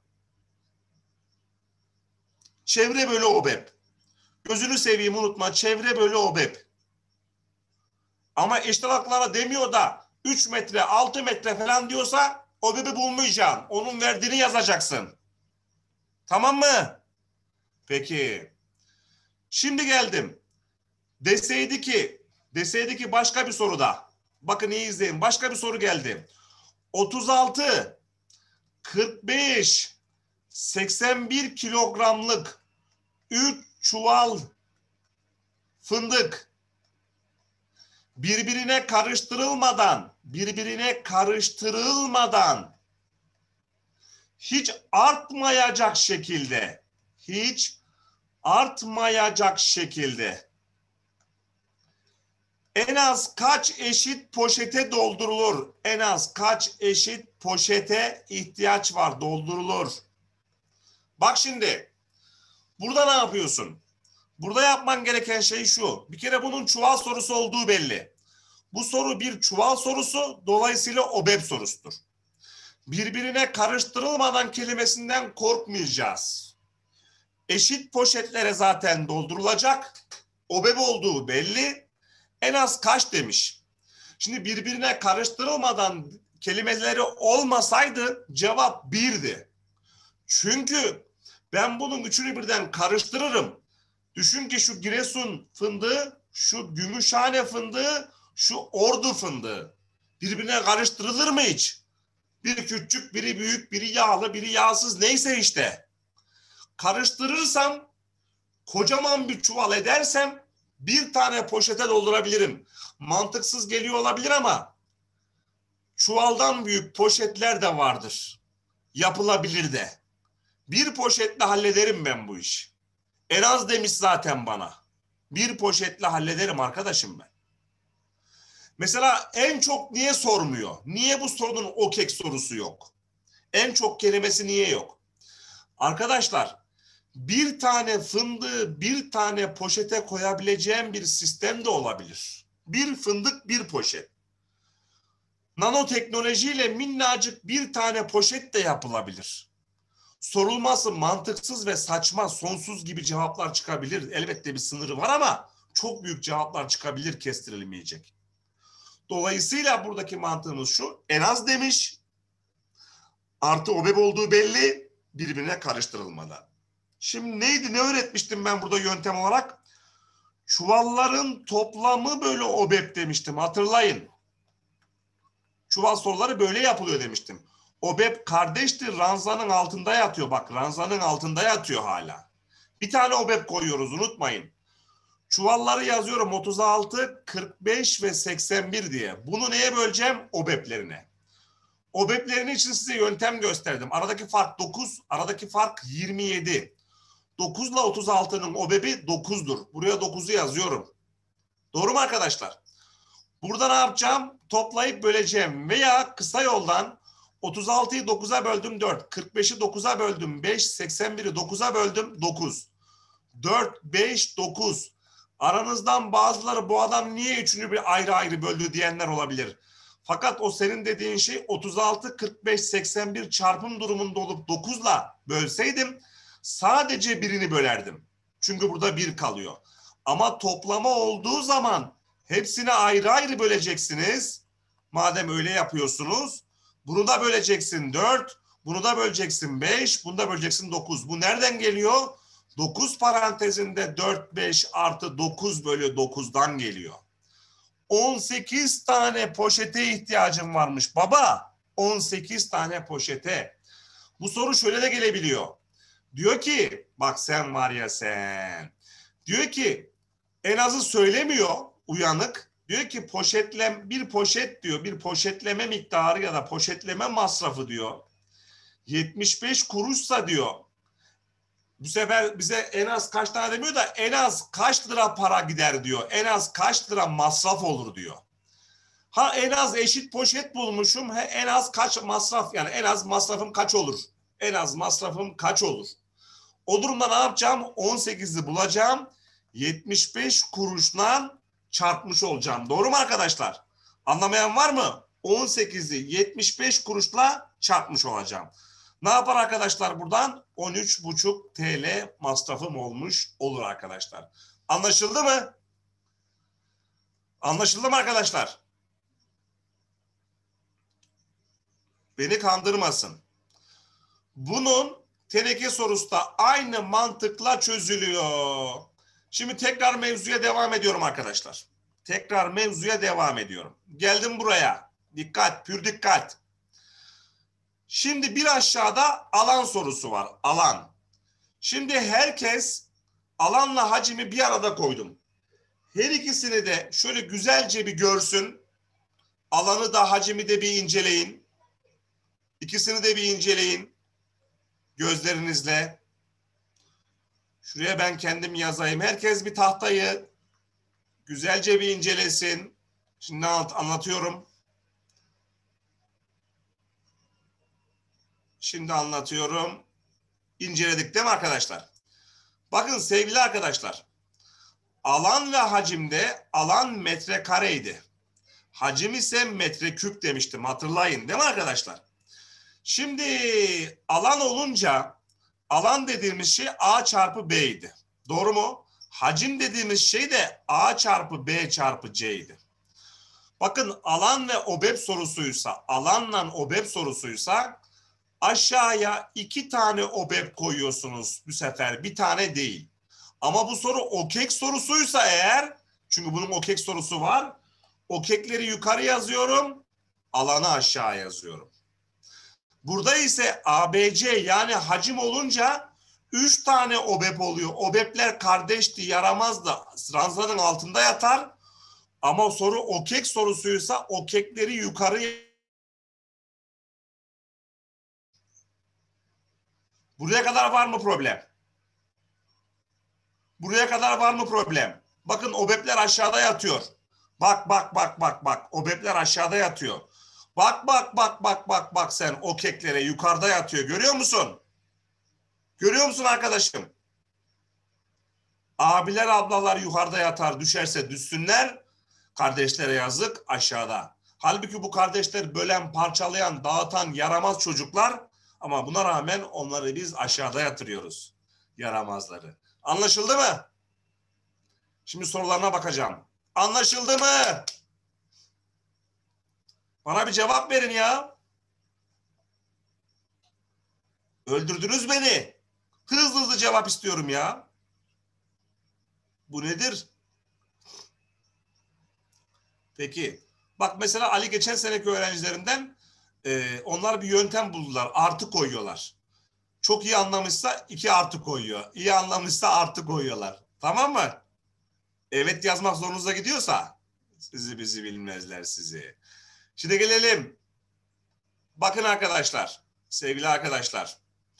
Çevre bölü OBEP. Gözünü seveyim unutma, çevre bölü OBEP. Ama eşit aralıklara demiyor da 3 metre, 6 metre falan diyorsa OBEP'i bulmayacaksın. Onun verdiğini yazacaksın. Tamam mı? Peki. Şimdi geldim. Deseydi ki başka bir soruda. Bakın iyi izleyin. Başka bir soru geldi. 36, 45, 81 kilogramlık 3 çuval fındık birbirine karıştırılmadan hiç artmayacak şekilde en az kaç eşit poşete doldurulur? En az kaç eşit poşete ihtiyaç var, doldurulur? Bak şimdi burada ne yapıyorsun? Burada yapman gereken şey şu. Bir kere bunun çuval sorusu olduğu belli. Bu soru bir çuval sorusu, dolayısıyla OBEP sorusudur. Birbirine karıştırılmadan kelimesinden korkmayacağız. Eşit poşetlere zaten doldurulacak. OBEP olduğu belli. En az kaç demiş. Şimdi birbirine karıştırılmadan kelimeleri olmasaydı cevap 1'di. Çünkü ben bunun üçünü birden karıştırırım. Düşün ki şu Giresun fındığı, şu Gümüşhane fındığı, şu Ordu fındığı. Birbirine karıştırılır mı hiç? Biri küçük, biri büyük, biri yağlı, biri yağsız, neyse işte. Karıştırırsam, kocaman bir çuval edersem bir tane poşete doldurabilirim. Mantıksız geliyor olabilir ama çuvaldan büyük poşetler de vardır. Yapılabilir de. Bir poşetle hallederim ben bu işi. En az demiş zaten bana. Bir poşetle hallederim arkadaşım ben. Mesela en çok niye sormuyor? Niye bu sorunun OKEK sorusu yok? En çok kelimesi niye yok? Arkadaşlar, bir tane fındığı bir tane poşete koyabileceğim bir sistem de olabilir. Bir fındık bir poşet. Nanoteknolojiyle minnacık bir tane poşet de yapılabilir. Sorulması mantıksız ve saçma, sonsuz gibi cevaplar çıkabilir. Elbette bir sınırı var ama çok büyük cevaplar çıkabilir kestirilmeyecek. Dolayısıyla buradaki mantığımız şu, en az demiş, artı OBEP olduğu belli, birbirine karıştırılmadan. Şimdi neydi, ne öğretmiştim ben burada yöntem olarak? Çuvalların toplamı bölü OBEP demiştim, hatırlayın. Çuval soruları böyle yapılıyor demiştim. OBEP kardeştir, ranzanın altında yatıyor. Bak, ranzanın altında yatıyor hala. Bir tane OBEP koyuyoruz, unutmayın. Çuvalları yazıyorum 36, 45 ve 81 diye. Bunu neye böleceğim? OBEP'lerine. OBEP'lerini için size yöntem gösterdim. Aradaki fark 9, aradaki fark 27. 9 ile 36'nın OBEP'i 9'dur. Buraya 9'u yazıyorum. Doğru mu arkadaşlar? Burada ne yapacağım? Toplayıp böleceğim veya kısa yoldan 36'yı 9'a böldüm 4. 45'i 9'a böldüm 5. 81'i 9'a böldüm 9. 4, 5, 9. Aranızdan bazıları bu adam niye üçünü bir ayrı ayrı böldü diyenler olabilir. Fakat o senin dediğin şey 36, 45, 81 çarpım durumunda olup 9'la bölseydim sadece birini bölerdim. Çünkü burada 1 kalıyor. Ama toplama olduğu zaman hepsini ayrı ayrı böleceksiniz. Madem öyle yapıyorsunuz, bunu da böleceksin 4, bunu da böleceksin 5, bunu da böleceksin 9. Bu nereden geliyor? 9 parantezinde 4, 5 artı 9 bölü 9'dan geliyor. 18 tane poşete ihtiyacım varmış baba. 18 tane poşete. Bu soru şöyle de gelebiliyor. Diyor ki bak sen var ya sen. Diyor ki en azı söylemiyor uyanık. Diyor ki bir poşet diyor, bir poşetleme miktarı ya da poşetleme masrafı diyor. 75 kuruşsa diyor. Bu sefer bize en az kaç tane demiyor da en az kaç lira para gider diyor. En az kaç lira masraf olur diyor. Ha en az eşit poşet bulmuşum. Ha, en az kaç masraf yani en az masrafım kaç olur? En az masrafım kaç olur? O durumda ne yapacağım? 18'i bulacağım. 75 kuruşla çarpmış olacağım. Doğru mu arkadaşlar? Anlamayan var mı? 18'i 75 kuruşla çarpmış olacağım. Ne yapar arkadaşlar buradan? 13,5 TL masrafım olmuş olur arkadaşlar. Anlaşıldı mı? Anlaşıldı mı arkadaşlar? Beni kandırmasın. Bunun teneke sorusu da aynı mantıkla çözülüyor. Şimdi tekrar mevzuya devam ediyorum arkadaşlar. Tekrar mevzuya devam ediyorum. Geldim buraya. Dikkat, pür dikkat. Şimdi bir aşağıda alan sorusu var. Alan. Şimdi herkes alanla hacmi bir arada koydum. Her ikisini de şöyle güzelce bir görsün. Alanı da hacmi de bir inceleyin. İkisini de bir inceleyin. Gözlerinizle. Şuraya ben kendim yazayım. Herkes bir tahtayı güzelce bir incelesin. Şimdi anlatıyorum. Şimdi anlatıyorum. İnceledik değil mi arkadaşlar? Bakın sevgili arkadaşlar. Alan ve hacimde alan metrekareydi. Hacim ise metreküp demiştim. Hatırlayın değil mi arkadaşlar? Şimdi alan olunca alan dediğimiz şey A çarpı B'ydi. Doğru mu? Hacim dediğimiz şey de A çarpı B çarpı C'ydi. Bakın alan ve OBEP sorusuysa, alanla OBEP sorusuysa aşağıya 2 tane OBEP koyuyorsunuz bu sefer. Bir tane değil. Ama bu soru OKEK sorusuysa eğer, çünkü bunun OKEK sorusu var. OKEK'leri yukarı yazıyorum, alanı aşağı yazıyorum. Burada ise ABC yani hacim olunca 3 tane OBEP oluyor. OBEP'ler kardeşti, yaramazdı. Ranzanın altında yatar. Ama soru OKEK sorusuysa OKEK'leri yukarı. Buraya kadar var mı problem? Buraya kadar var mı problem? Bakın OBEP'ler aşağıda yatıyor. Bak. OBEP'ler aşağıda yatıyor. Bak sen OKEK'lere yukarıda yatıyor. Görüyor musun? Görüyor musun arkadaşım? Abiler ablalar yukarıda yatar, düşerse düşsünler. Kardeşlere yazık aşağıda. Halbuki bu kardeşler bölen, parçalayan, dağıtan yaramaz çocuklar ama buna rağmen onları biz aşağıda yatırıyoruz. Yaramazları. Anlaşıldı mı? Şimdi sorularına bakacağım. Anlaşıldı mı? Bana bir cevap verin ya. Öldürdünüz beni. Hızlı cevap istiyorum ya. Bu nedir? Peki. Bak mesela Ali geçen seneki öğrencilerinden onlar bir yöntem buldular. Artı koyuyorlar. Çok iyi anlamışsa 2 artı koyuyor. İyi anlamışsa artı koyuyorlar. Tamam mı? Evet yazmak zorunuza gidiyorsa sizi bizi bilmezler sizi. Şimdi gelelim. Bakın arkadaşlar. Sevgili arkadaşlar.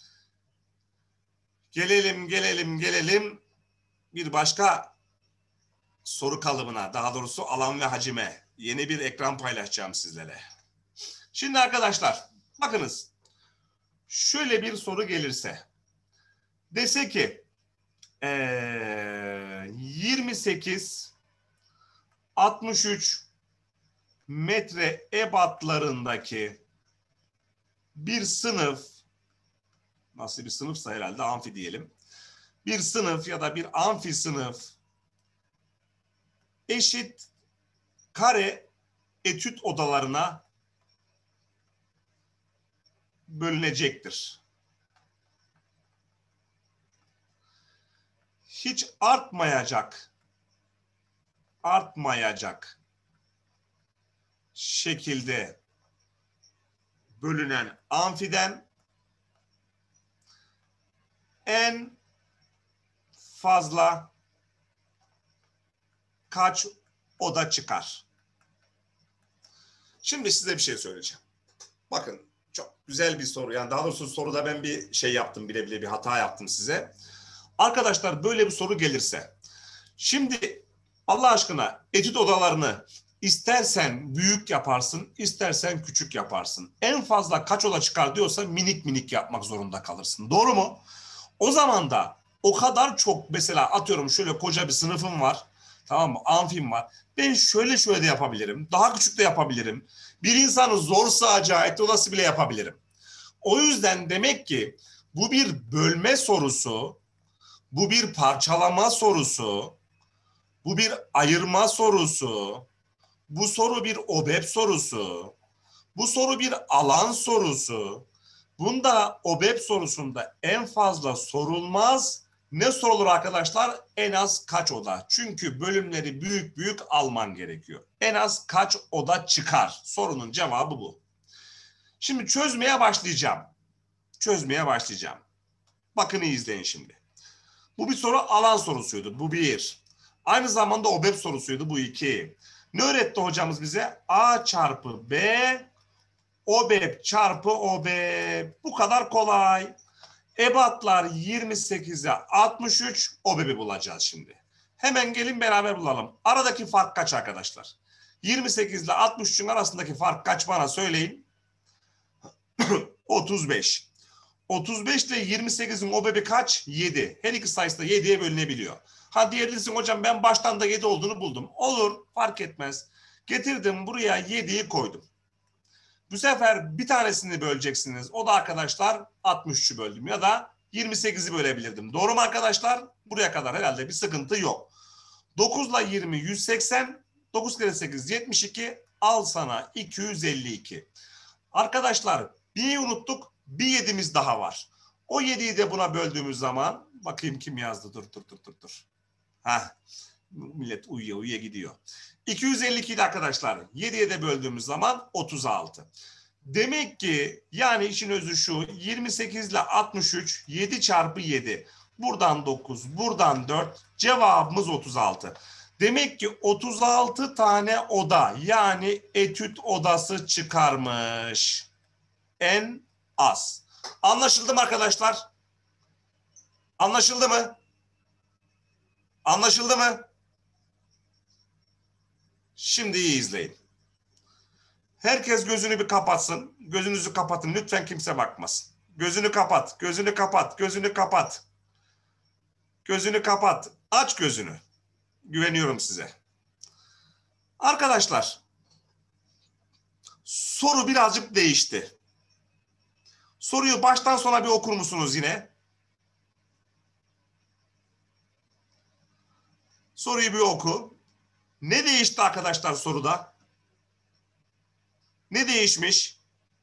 Gelelim. Bir başka soru kalıbına. Daha doğrusu alan ve hacime. Yeni bir ekran paylaşacağım sizlere. Şimdi arkadaşlar. Bakınız. Şöyle bir soru gelirse. Dese ki 28 63 metre ebatlarındaki bir sınıf, nasıl bir sınıfsa herhalde amfi diyelim. Bir sınıf ya da bir amfi sınıf eşit kare etüt odalarına bölünecektir. Hiç artmayacak şekilde bölünen amfiden en fazla kaç oda çıkar? Şimdi size bir şey söyleyeceğim. Bakın çok güzel bir soru. Yani daha doğrusu soruda ben bir şey yaptım, bile bir hata yaptım size. Arkadaşlar böyle bir soru gelirse, şimdi Allah aşkına etüt odalarını istersen büyük yaparsın, istersen küçük yaparsın. En fazla kaç oda çıkar diyorsa minik minik yapmak zorunda kalırsın. Doğru mu? O zaman da o kadar çok, mesela atıyorum şöyle koca bir sınıfım var. Tamam mı? Amfim var. Ben şöyle de yapabilirim. Daha küçük de yapabilirim. Bir insanın zor sığacağı etüt odası bile yapabilirim. O yüzden demek ki bu bir bölme sorusu, bu bir parçalama sorusu, bu bir ayırma sorusu, bu soru bir OBEP sorusu, bu soru bir alan sorusu. Bunda OBEP sorusunda en fazla sorulmaz. Ne sorulur arkadaşlar? En az kaç oda? Çünkü bölümleri büyük büyük alman gerekiyor. En az kaç oda çıkar? Sorunun cevabı bu. Şimdi çözmeye başlayacağım. Bakın iyi izleyin şimdi. Bu bir soru, alan sorusuydu. Bu bir. Aynı zamanda OBEP sorusuydu. Bu iki. Ne öğretti hocamız bize? A çarpı B, OBEP çarpı OBEP. Bu kadar kolay. Ebatlar 28'e 63, OBEP'i bulacağız şimdi. Hemen gelin beraber bulalım. Aradaki fark kaç arkadaşlar? 28 ile 63'ün arasındaki fark kaç, bana söyleyin. 35. 35 ile 28'in OBEP'i kaç? 7. Her iki sayısı da 7'ye bölünebiliyor. Ha diyebilirsin hocam ben baştan da 7 olduğunu buldum. Olur, fark etmez. Getirdim buraya 7'yi koydum. Bu sefer bir tanesini böleceksiniz. O da arkadaşlar 63'ü böldüm ya da 28'i bölebilirdim. Doğru mu arkadaşlar? Buraya kadar herhalde bir sıkıntı yok. 9 ile 20 180, 9 kere 8 72, al sana 252. Arkadaşlar bir unuttuk, bir 7'miz daha var. O 7'yi de buna böldüğümüz zaman, bakayım kim yazdı, dur. Heh, millet uyuyor gidiyor. 252 de arkadaşlar 7'ye de böldüğümüz zaman 36. Demek ki yani işin özü şu, 28 ile 63, 7 çarpı 7. Buradan 9, buradan 4, cevabımız 36. Demek ki 36 tane oda, yani etüt odası çıkarmış. En az. Anlaşıldı mı arkadaşlar? Anlaşıldı mı? Anlaşıldı mı? Şimdi iyi izleyin. Herkes gözünü bir kapatsın. Gözünüzü kapatın. Lütfen kimse bakmasın. Gözünü kapat. Gözünü kapat. Gözünü kapat. Gözünü kapat. Aç gözünü. Güveniyorum size. Arkadaşlar, soru birazcık değişti. Soruyu baştan sona bir okur musunuz yine? Soruyu bir oku. Ne değişti arkadaşlar soruda? Ne değişmiş?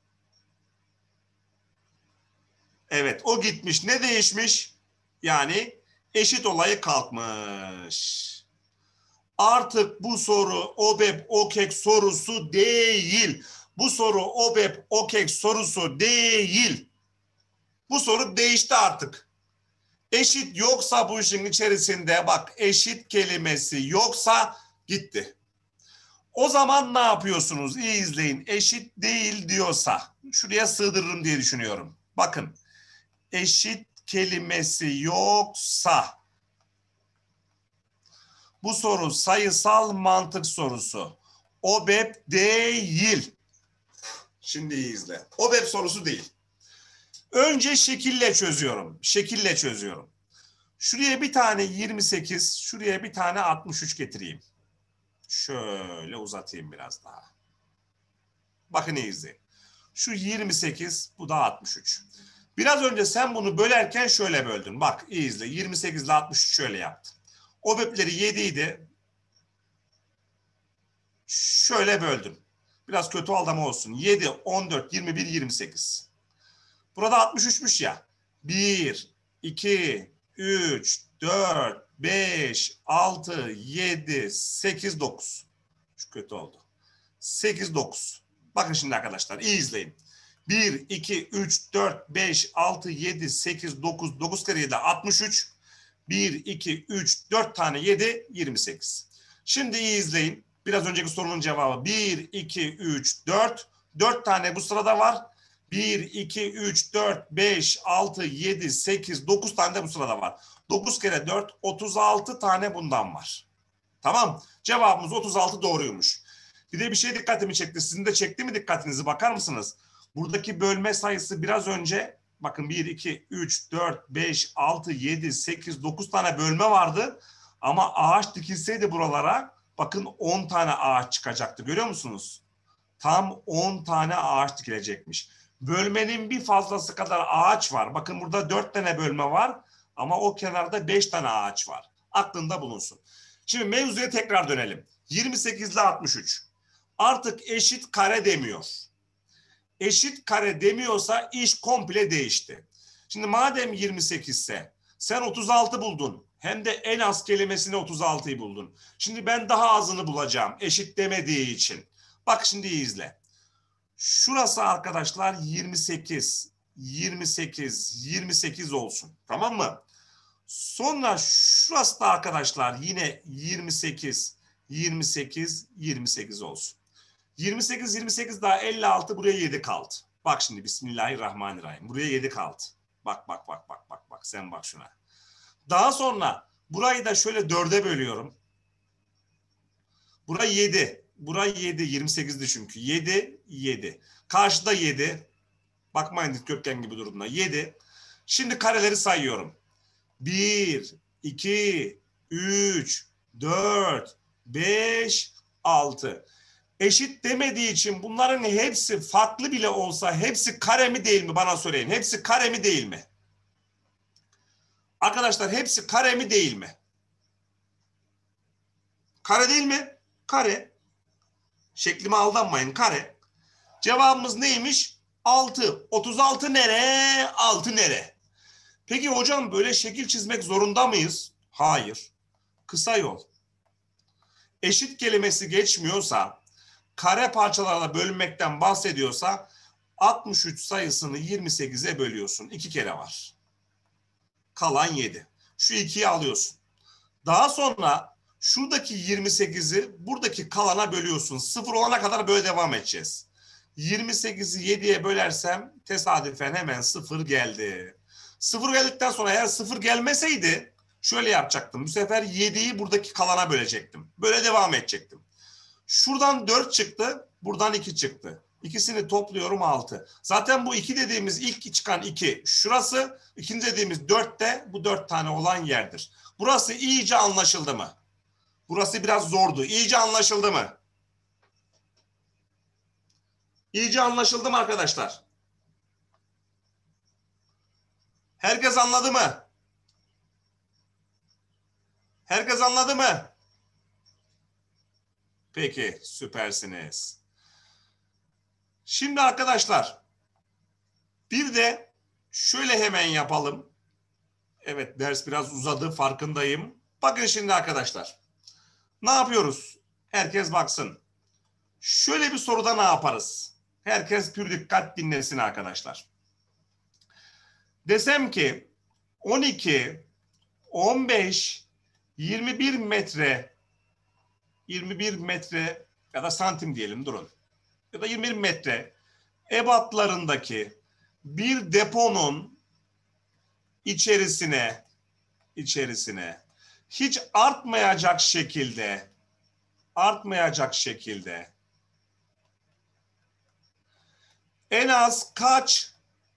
Evet, o gitmiş. Ne değişmiş? Yani eşit olayı kalkmış. Artık bu soru OBEP OKEK sorusu değil. Bu soru OBEP OKEK sorusu değil. Bu soru değişti artık. Eşit yoksa bu işin içerisinde, bak eşit kelimesi yoksa gitti. O zaman ne yapıyorsunuz? İyi izleyin. Eşit değil diyorsa, şuraya sığdırırım diye düşünüyorum. Bakın, eşit kelimesi yoksa, bu soru sayısal mantık sorusu. OBEP değil. Şimdi iyi izle. O web sorusu değil. Önce şekille çözüyorum. Şekille çözüyorum. Şuraya bir tane 28, şuraya bir tane 63 getireyim. Şöyle uzatayım biraz daha. Bakın iyi izleyin. Şu 28, bu da 63. Biraz önce sen bunu bölerken şöyle böldün. Bak iyi izle. 28 ile 63 şöyle yaptın. O webleri 7 idi. Şöyle böldüm. Biraz kötü oldu ama olsun. 7, 14, 21, 28. Burada 63'müş ya. 1, 2, 3, 4, 5, 6, 7, 8, 9. Şu kötü oldu. 8, 9. Bakın şimdi arkadaşlar iyi izleyin. 1, 2, 3, 4, 5, 6, 7, 8, 9. 9 kere 7, 63. 1, 2, 3, 4 tane 7, 28. Şimdi iyi izleyin. Biraz önceki sorunun cevabı 1, 2, 3, 4. 4 tane bu sırada var. 1, 2, 3, 4, 5, 6, 7, 8, 9 tane de bu sırada var. 9 kere 4, 36 tane bundan var. Tamam. Cevabımız 36 doğruymuş. Bir de bir şey dikkatimi çekti. Sizin de çekti mi dikkatinizi? Bakar mısınız? Buradaki bölme sayısı biraz önce bakın 1, 2, 3, 4, 5, 6, 7, 8, 9 tane bölme vardı. Ama ağaç dikilseydi buralara bakın 10 tane ağaç çıkacaktı. Görüyor musunuz? Tam 10 tane ağaç dikilecekmiş. Bölmenin bir fazlası kadar ağaç var. Bakın burada 4 tane bölme var ama o kenarda 5 tane ağaç var. Aklında bulunsun. Şimdi mevzuya tekrar dönelim. 28 ile 63. Artık eşit kare demiyor. Eşit kare demiyorsa iş komple değişti. Şimdi madem 28 ise sen 36 buldun. Hem de en az kelimesine 36'yı buldun. Şimdi ben daha azını bulacağım. Eşit demediği için. Bak şimdi iyi izle. Şurası arkadaşlar 28, 28, 28 olsun. Tamam mı? Sonra şurası da arkadaşlar yine 28, 28, 28 olsun. 28, 28 daha 56 buraya 7 kaldı. Bak şimdi Bismillahirrahmanirrahim. Buraya 7 kaldı. Bak bak bak bak bak bak sen bak şuna. Daha sonra burayı da şöyle 4'e bölüyorum. Burayı 7. Burayı 7. 28'di çünkü. 7, 7. Karşıda 7. Bakmayın dikdörtgen gibi durumda. 7. Şimdi kareleri sayıyorum. 1, 2, 3, 4, 5, 6. Eşit demediği için bunların hepsi farklı bile olsa hepsi kare mi değil mi bana söyleyin. Hepsi kare mi değil mi? Arkadaşlar hepsi kare mi değil mi? Kare değil mi? Kare. Şeklime aldanmayın kare. Cevabımız neymiş? 6. 36 nere? 6 nere? Peki hocam böyle şekil çizmek zorunda mıyız? Hayır. Kısa yol. Eşit kelimesi geçmiyorsa, kare parçalarla bölünmekten bahsediyorsa 63 sayısını 28'e bölüyorsun. 2 kere var. Kalan 7. Şu 2'yi alıyorsun. Daha sonra şuradaki 28'i buradaki kalana bölüyorsun. 0 olana kadar böyle devam edeceğiz. 28'i 7'ye bölersem tesadüfen hemen 0 geldi. 0 geldikten sonra eğer 0 gelmeseydi şöyle yapacaktım. Bu sefer 7'yi buradaki kalana bölecektim. Böyle devam edecektim. Şuradan 4 çıktı, buradan 2 çıktı. İkisini topluyorum 6. Zaten bu 2 dediğimiz ilk çıkan 2 şurası, ikinci dediğimiz 4 de bu 4 tane olan yerdir. Burası iyice anlaşıldı mı? Burası biraz zordu. İyice anlaşıldı mı? İyice anlaşıldı mı arkadaşlar? Herkes anladı mı? Herkes anladı mı? Peki, süpersiniz. Şimdi arkadaşlar, bir de şöyle hemen yapalım. Evet, ders biraz uzadı, farkındayım. Bakın şimdi arkadaşlar. Ne yapıyoruz? Herkes baksın. Şöyle bir soruda ne yaparız? Herkes pür dikkat dinlesin arkadaşlar. Desem ki 12, 15, 21 metre ya da santim diyelim durun. Ya da 21 metre ebatlarındaki bir deponun içerisine hiç artmayacak şekilde En az kaç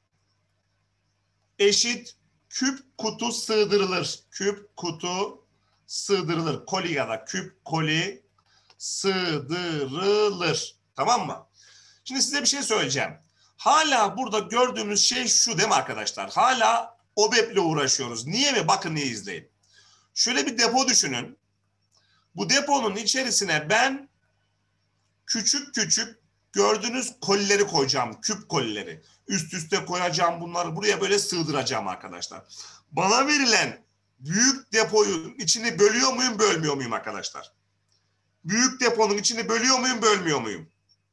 eşit küp kutu sığdırılır? Küp kutu sığdırılır. Koli ya da küp koli sığdırılır. Tamam mı? Şimdi size bir şey söyleyeceğim. Hala burada gördüğümüz şey şu değil mi arkadaşlar? Hala OBEP'le uğraşıyoruz. Niye mi? Bakın iyi izleyin. Şöyle bir depo düşünün. Bu deponun içerisine ben küçük küçük gördüğünüz kolileri koyacağım. Küp kolileri. Üst üste koyacağım bunları. Buraya böyle sığdıracağım arkadaşlar. Bana verilen büyük depoyu içini bölüyor muyum, bölmüyor muyum arkadaşlar? Büyük deponun içini bölüyor muyum, bölmüyor muyum?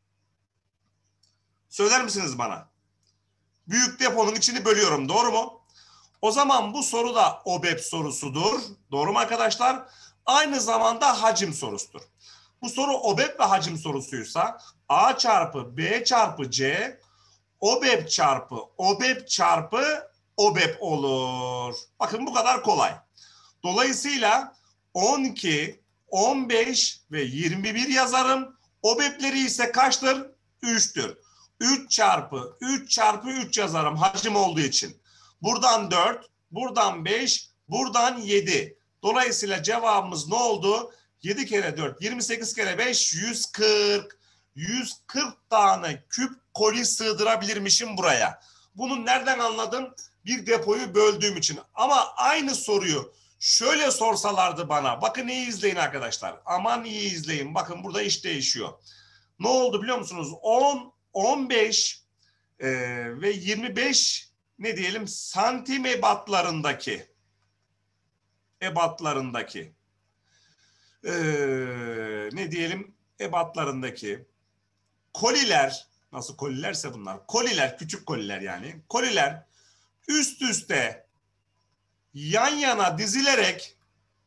Söyler misiniz bana? Büyük deponun içini bölüyorum. Doğru mu? O zaman bu soru da OBEP sorusudur. Doğru mu arkadaşlar? Aynı zamanda hacim sorusudur. Bu soru OBEP ve hacim sorusuysa A çarpı B çarpı C OBEP çarpı OBEP çarpı OBEP olur. Bakın bu kadar kolay. Dolayısıyla 12, 15 ve 21 yazarım. OBEP'leri ise kaçtır? 3'tür. 3 çarpı 3 çarpı 3 yazarım hacim olduğu için. Buradan 4, buradan 5, buradan 7. Dolayısıyla cevabımız ne oldu? 7 kere 4, 28 kere 5, 140. 140 tane küp koli sığdırabilirmişim buraya. Bunu nereden anladım? Bir depoyu böldüğüm için. Ama aynı soruyu şöyle sorsalardı bana. Bakın iyi izleyin arkadaşlar. Aman iyi izleyin. Bakın burada iş değişiyor. Ne oldu biliyor musunuz? 10, 15 ve 25 ne diyelim santim ebatlarındaki ne diyelim ebatlarındaki koliler, nasıl kolilerse bunlar, koliler, küçük koliler yani, koliler üst üste yan yana dizilerek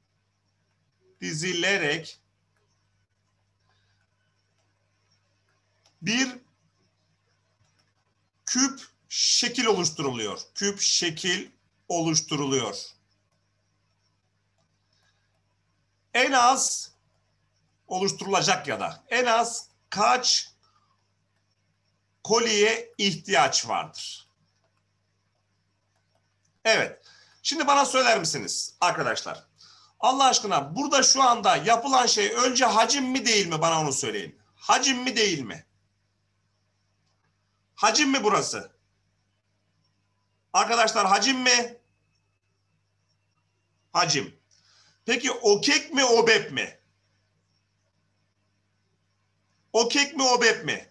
bir küp şekil oluşturuluyor. Küp şekil oluşturuluyor. En az oluşturulacak ya da en az kaç koliye ihtiyaç vardır? Evet. Şimdi bana söyler misiniz arkadaşlar? Allah aşkına burada şu anda yapılan şey önce hacim mi değil mi, bana onu söyleyin. Hacim mi değil mi? Hacim mi burası? Arkadaşlar hacim mi? Hacim. Peki OKEK mi OBEP mi? OKEK mi OBEP mi?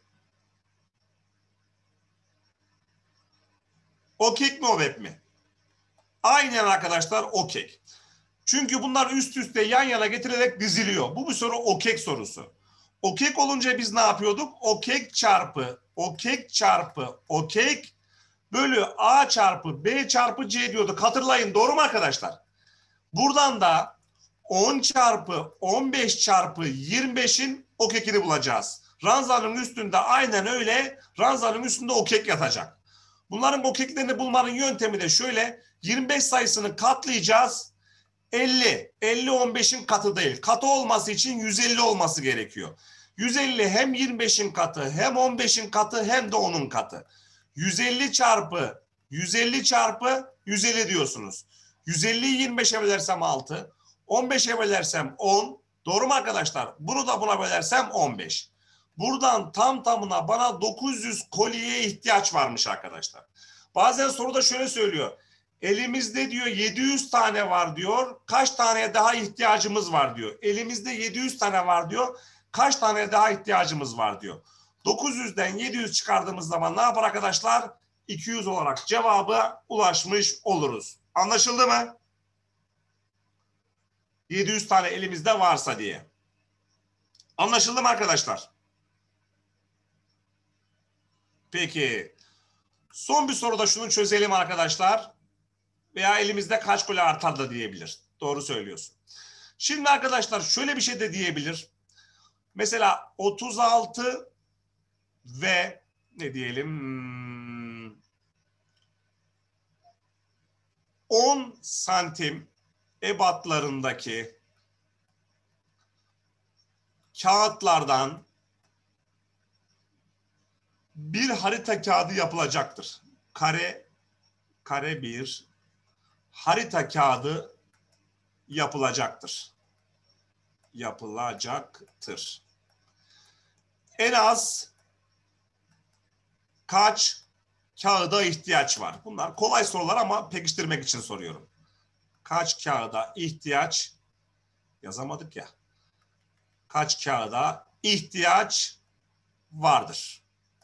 OKEK mi OBEP mi? Aynen arkadaşlar OKEK. Çünkü bunlar üst üste yan yana getirilerek diziliyor. Bu bir soru OKEK sorusu. OKEK olunca biz ne yapıyorduk? OKEK çarpı OKEK bölü A çarpı B çarpı C diyorduk. Hatırlayın, doğru mu arkadaşlar? Buradan da 10 çarpı 15 çarpı 25'in OKEK'ini bulacağız. Ranzanın üstünde aynen öyle, ranzanın üstünde OKEK yatacak. Bunların OKEK'lerini bulmanın yöntemi de şöyle: 25 sayısını katlayacağız. 50. 50 15'in katı değil. Katı olması için 150 olması gerekiyor. 150 hem 25'in katı, hem 15'in katı, hem de 10'un katı. 150 çarpı 150 diyorsunuz. 150'yi 25'e bölersem 6, 15'e bölersem 10. Doğru mu arkadaşlar? Bunu da buna bölersem 15. Buradan tam tamına bana 900 koliye ihtiyaç varmış arkadaşlar. Bazen soruda şöyle söylüyor: elimizde diyor 700 tane var diyor. Kaç taneye daha ihtiyacımız var diyor. Elimizde 700 tane var diyor. Kaç tane daha ihtiyacımız var diyor. 900'den 700 çıkardığımız zaman ne yapar arkadaşlar? 200 olarak cevaba ulaşmış oluruz. Anlaşıldı mı? 700 tane elimizde varsa diye. Anlaşıldı mı arkadaşlar? Peki. Son bir soruda şunu çözelim arkadaşlar. Veya elimizde kaç koli artar da diyebilir. Doğru söylüyorsun. Şimdi arkadaşlar şöyle bir şey de diyebilir. Mesela 36 ve ne diyelim 10 santim ebatlarındaki kağıtlardan Bir harita kağıdı yapılacaktır. Kare bir harita kağıdı yapılacaktır. Yapılacaktır. En az kaç kağıda ihtiyaç var? Bunlar kolay sorular ama pekiştirmek için soruyorum. Kaç kağıda ihtiyaç, yazamadık ya. Kaç kağıda ihtiyaç vardır?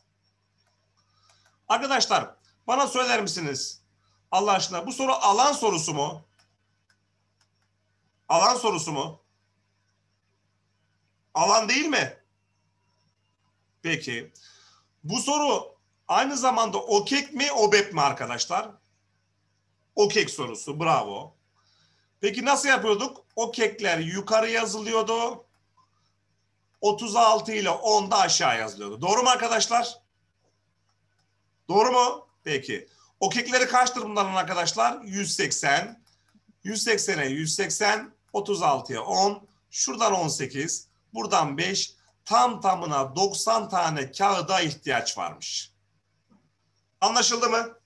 Arkadaşlar bana söyler misiniz? Allah aşkına bu soru alan sorusu mu? Alan sorusu mu? Alan değil mi? Peki. Bu soru aynı zamanda OKEK mi, OBEP mi arkadaşlar? OKEK sorusu. Bravo. Peki nasıl yapıyorduk? OKEK'ler yukarı yazılıyordu. 36 ile 10 da aşağı yazılıyordu. Doğru mu arkadaşlar? Doğru mu? Peki. OKEK'leri kaçtır bunların arkadaşlar? 180. 180'e 180. 36'ya 10. Şuradan 18. Buradan 5. Tam tamına 90 tane kağıda ihtiyaç varmış. Anlaşıldı mı?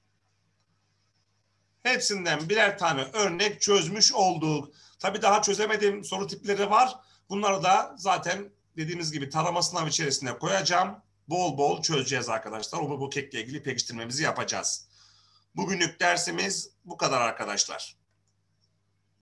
Hepsinden birer tane örnek çözmüş olduk. Tabii daha çözemediğim soru tipleri var. Bunları da zaten dediğimiz gibi tarama sınavı içerisine koyacağım. Bol bol çözeceğiz arkadaşlar. O bu kekle ilgili pekiştirmemizi yapacağız. Bugünlük dersimiz bu kadar arkadaşlar.